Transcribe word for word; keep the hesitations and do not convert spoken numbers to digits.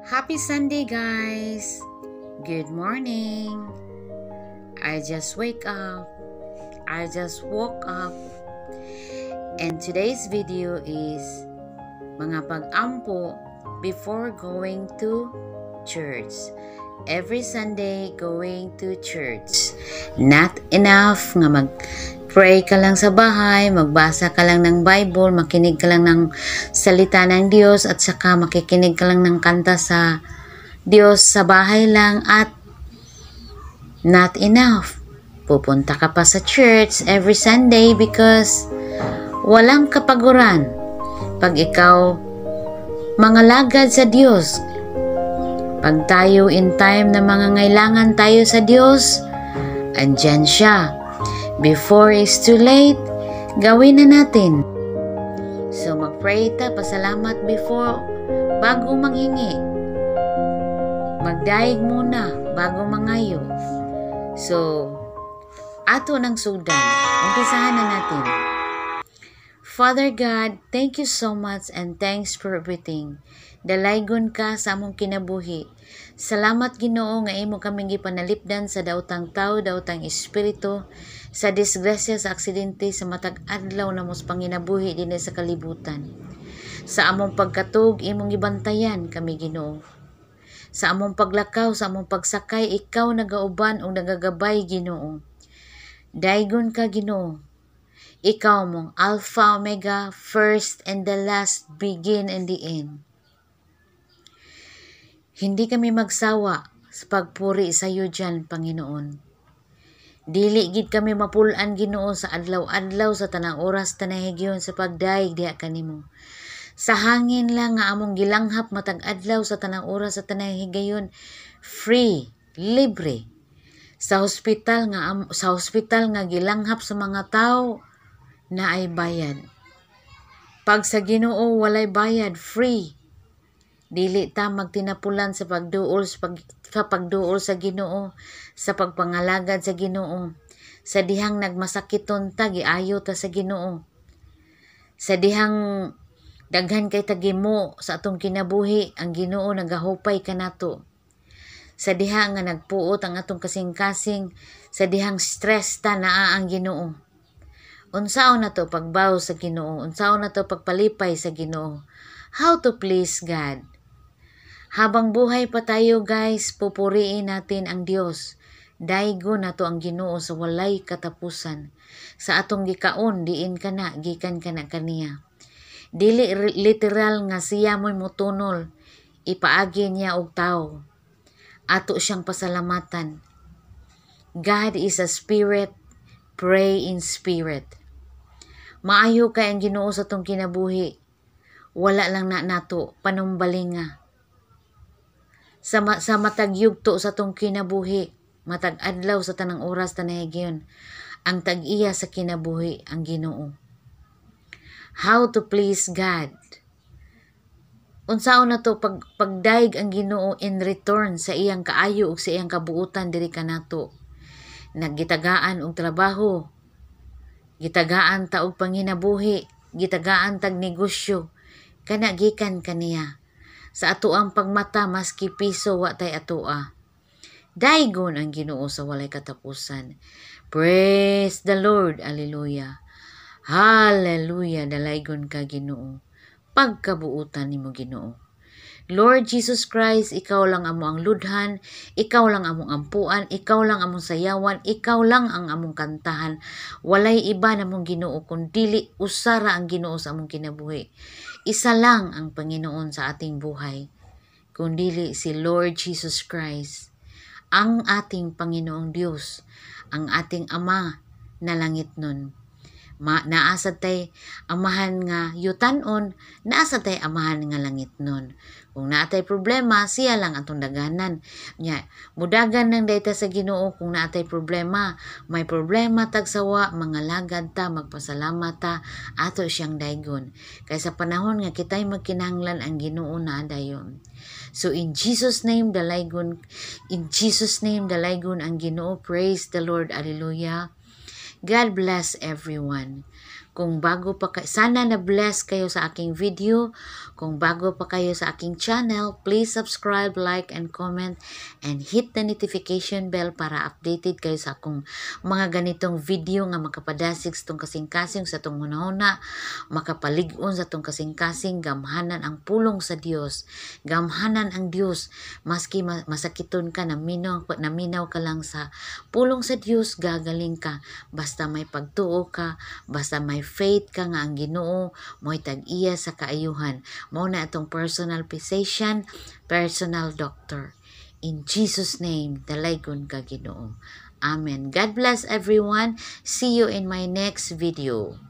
Happy Sunday, guys! Good morning! I just wake up. I just woke up. And today's video is mga pag-ampo before going to church. Every Sunday, going to church. Not enough nga mag-pray ka lang sa bahay, magbasa ka lang ng Bible, makinig ka lang ng salita ng Diyos, at saka makikinig ka lang ng kanta sa Diyos sa bahay lang, at not enough. Pupunta ka pa sa church every Sunday because walang kapaguran pag ikaw mangalagad sa Diyos. Pag tayo in time na mga ngailangan tayo sa Diyos, andyan siya. Before it's too late, gawin na natin. So mag-pray ta, pasalamat before, bago manghingi. Magdaig muna, bago mangayo. So, ato ng sudan. Umpisahan na natin. Father God, thank you so much and thanks for everything. Dalaygon ka sa among kinabuhi. Salamat Ginoo nga imo kaming gipanalipdan sa daotang tao, daotang espiritu, sa disgrasya, sa aksidente, sa matag adlaw na mos panginabuhi dinhi sa kalibutan. Sa among pagkatug, imong gibantayan kami Ginoo. Sa among paglakaw, sa among pagsakay, ikaw nagauban o nagagabay Ginoo. Daygon ka Ginoo. Ikaw mong Alpha, Omega, first and the last, begin and the end. Hindi kami magsawa sa pagpuri sa iyo dyan, Panginoon. Dili gid kami mapulan Ginoo sa adlaw-adlaw, sa tanang oras tanahigyon sa pagdaig diha kanimo. Sa hangin lang nga among gilanghap matag adlaw sa tanang oras sa tanahigyon, free, libre. Sa hospital nga sa hospital nga gilanghap sa mga tao na ay bayad. Pag sa Ginoo walay bayad, free. Dili ta magtinapulan sa pagduol sa, pag, sa pagduol sa Ginoo, sa pagpangalagad sa Ginoo. Sa dihang nagmasakiton ta, giayo ta sa Ginoo. Sa dihang daghan kay tagimo sa atong kinabuhi, ang Ginoo nagahupay kanato. Sa diha nga nagpuot ang atong kasing-kasing, sa dihang stress ta naa ang Ginoo. Unsaon na to pagbaw sa Ginoo, unsaon na to pagpalipay sa Ginoo. How to please God. Habang buhay pa tayo guys, pupuriin natin ang Diyos. Daygo na to ang Ginoo sa walay katapusan. Sa atong gikaon, diin ka na, gikan ka na kaniya. Dili literal nga siya mo'y mutunol, ipaagi niya og tao. Ato siyang pasalamatan. God is a spirit, pray in spirit. Maayo kay ang Ginoo sa tong kinabuhi. Wala lang na nato panumbalinga. Sa, ma sa matag yugto sa tong kinabuhi, matag adlaw sa tanang oras tanahigyon, ang tag-iya sa kinabuhi ang Ginoo. How to please God. Unsaon na to pag pagdaig ang Ginoo in return sa iyang kaayo ug sa iyang kabuutan diri kanato. Naggitagaan og trabaho, gitagaan ta og panginabuhi, gitagaan tag negosyo, kana gikan kaniya. Sa atoang pagmata maski piso wa tay atoa. Daygon ang Ginoo sa walay katapusan. Praise the Lord. Hallelujah. Hallelujah. Dalaygon ka Ginoo. Pagkabuutan nimo Ginoo. Lord Jesus Christ, ikaw lang amo ang ludhan, ikaw lang among ampuan, ikaw lang among sayawan, ikaw lang ang among kantahan. Walay iba namong Ginoo kundili usara ang Ginoo sa among kinabuhi. Isa lang ang Panginoon sa ating buhay, kundili si Lord Jesus Christ, ang ating Panginoong Diyos, ang ating Ama na langit nun. Ma, naasa tay amahan nga yutanon, naasa tay amahan nga langit nun. Kung naatay problema, siya lang atong daganan. Nya, mudagan nang dayta sa Ginoo kung naatay problema. May problema tagsawa, mangalagad ta, magpasalamat ta, ato siyang daygon. Kaya sa panahon nga kita'y magkinahanglan ang Ginoo na dayon. So in Jesus name dalaygon, in Jesus name dalaygon ang Ginoo. Praise the Lord. Hallelujah. God bless everyone. Kung bago pa kayo, sana na-bless kayo sa aking video. Kung bago pa kayo sa aking channel, please subscribe, like, and comment, and hit the notification bell para updated kayo sa akong mga ganitong video nga makapadasig sa itong kasing-kasing sa itong hunahuna, makapalig-on sa itong kasing-kasing, gamhanan ang pulong sa Dios, gamhanan ang Dios, maski masakiton ka, naminaw, naminaw ka lang sa pulong sa Dios, gagaling ka, basta may pagtuo ka, basta may faith ka nga ang Ginoo mo'y tag-iya sa kaayuhan. Mao na itong personal physician, personal doctor. In Jesus' name, dalaygon ka Ginoo. Amen. God bless everyone. See you in my next video.